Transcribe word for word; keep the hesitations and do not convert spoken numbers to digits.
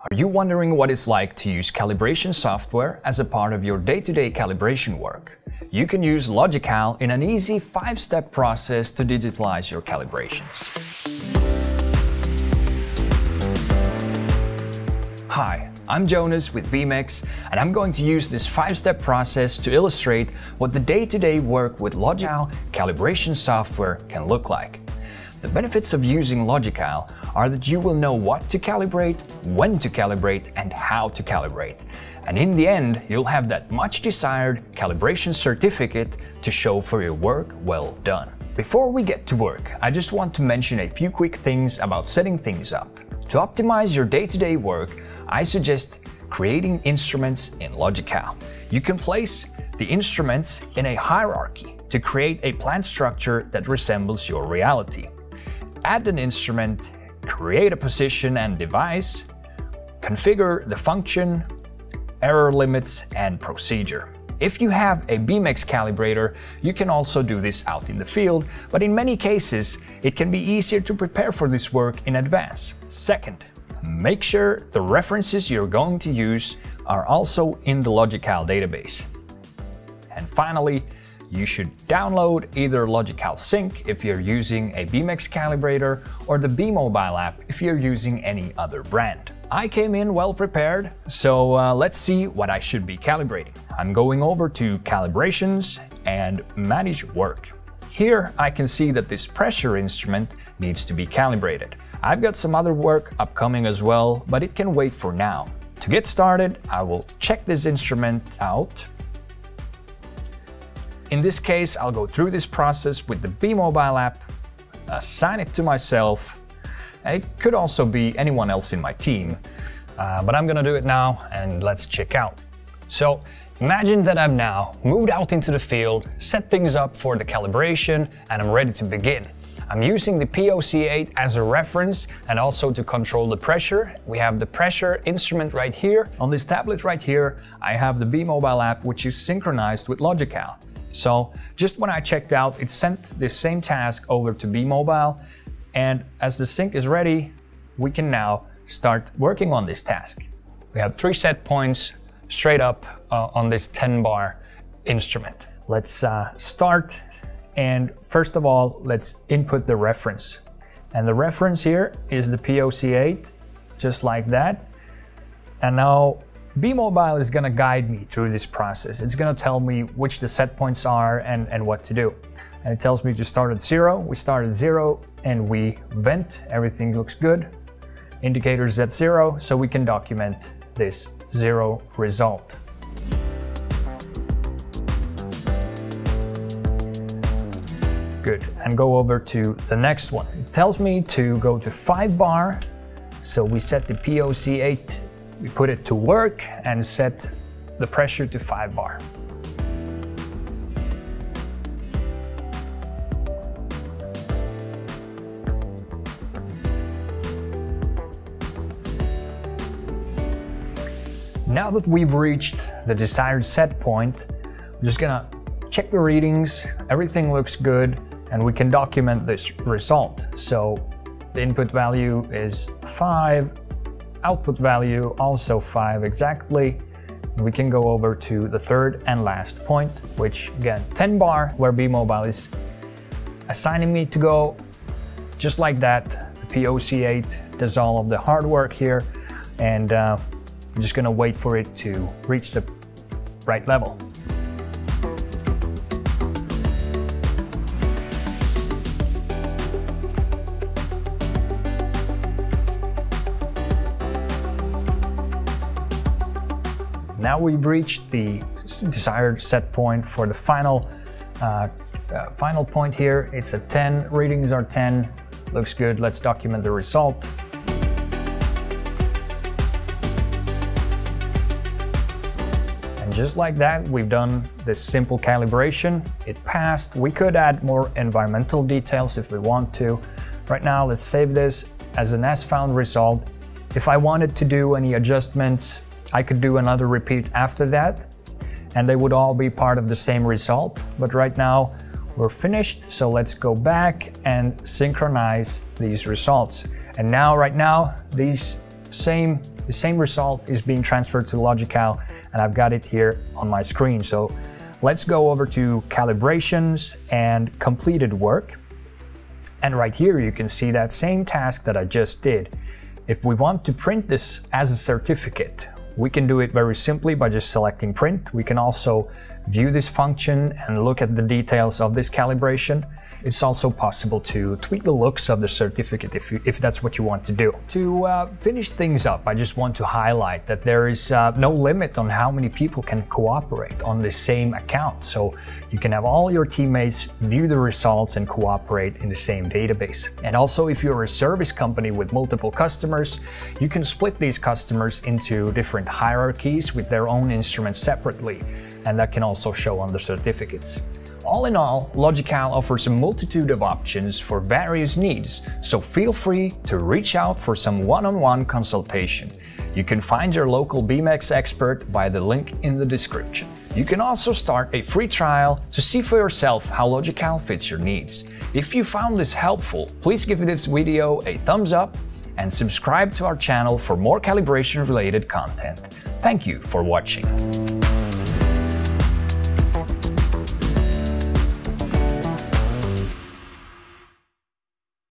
Are you wondering what it's like to use calibration software as a part of your day-to-day calibration work? You can use LOGiCAL in an easy five-step process to digitalize your calibrations. Hi, I'm Jonas with Beamex, and I'm going to use this five-step process to illustrate what the day-to-day work with LOGiCAL calibration software can look like. The benefits of using LOGiCAL are that you will know what to calibrate, when to calibrate, and how to calibrate. And in the end, you'll have that much desired calibration certificate to show for your work well done. Before we get to work, I just want to mention a few quick things about setting things up. To optimize your day-to-day work, I suggest creating instruments in LOGiCAL. You can place the instruments in a hierarchy to create a plant structure that resembles your reality. Add an instrument, create a position and device, configure the function, error limits, and procedure. If you have a Beamex calibrator, you can also do this out in the field, but in many cases, it can be easier to prepare for this work in advance. Second, make sure the references you're going to use are also in the LOGiCAL database. And finally, you should download either LOGiCAL Sync if you're using a Beamex calibrator or the Beamobile app if you're using any other brand. I came in well prepared, so uh, let's see what I should be calibrating. I'm going over to Calibrations and Manage Work. Here I can see that this pressure instrument needs to be calibrated. I've got some other work upcoming as well, but it can wait for now. To get started, I will check this instrument out. In this case, I'll go through this process with the Beamobile app, assign it to myself. It could also be anyone else in my team, uh, but I'm gonna do it now and let's check out. So imagine that I've now moved out into the field, set things up for the calibration, and I'm ready to begin. I'm using the P O C eight as a reference and also to control the pressure. We have the pressure instrument right here. On this tablet right here, I have the Beamobile app, which is synchronized with LOGiCAL. So just when I checked out, it sent this same task over to Beamobile, and as the sync is ready, we can now start working on this task. We have three set points straight up uh, on this ten bar instrument. Let's uh, start, and first of all, let's input the reference. And the reference here is the P O C eight, just like that. And now Beamobile is gonna guide me through this process. It's gonna tell me which the set points are and, and what to do. And it tells me to start at zero. We start at zero and we vent. Everything looks good. Indicators at zero, so we can document this zero result. Good, and go over to the next one. It tells me to go to five bar. So we set the P O C eight, we put it to work and set the pressure to five bar. Now that we've reached the desired set point, I'm just gonna check the readings, everything looks good, and we can document this result. So the input value is five, output value also five exactly. We can go over to the third and last point, which again, ten bar, where Beamobile is assigning me to go. Just like that, the P O C eight does all of the hard work here, and uh, I'm just gonna wait for it to reach the right level. Now we've reached the desired set point for the final, uh, uh, final point here. It's a ten, readings are ten, looks good. Let's document the result. And just like that, we've done this simple calibration. It passed. We could add more environmental details if we want to. Right now, let's save this as an as found result. If I wanted to do any adjustments, I could do another repeat after that, and they would all be part of the same result. But right now we're finished, so let's go back and synchronize these results. And now, right now, these same, the same result is being transferred to LOGiCAL, and I've got it here on my screen. So let's go over to calibrations and completed work. And right here you can see that same task that I just did. If we want to print this as a certificate, we can do it very simply by just selecting print. We can also view this function and look at the details of this calibration. It's also possible to tweak the looks of the certificate if, you, if that's what you want to do. To uh, finish things up, I just want to highlight that there is uh, no limit on how many people can cooperate on the same account. So you can have all your teammates view the results and cooperate in the same database. And also, if you're a service company with multiple customers, you can split these customers into different hierarchies with their own instruments separately, and that can also show on the certificates. All in all, LOGiCAL offers a multitude of options for various needs, so feel free to reach out for some one-on-one consultation. You can find your local Beamex expert by the link in the description. You can also start a free trial to see for yourself how LOGiCAL fits your needs. If you found this helpful, please give this video a thumbs up and subscribe to our channel for more calibration-related content. Thank you for watching.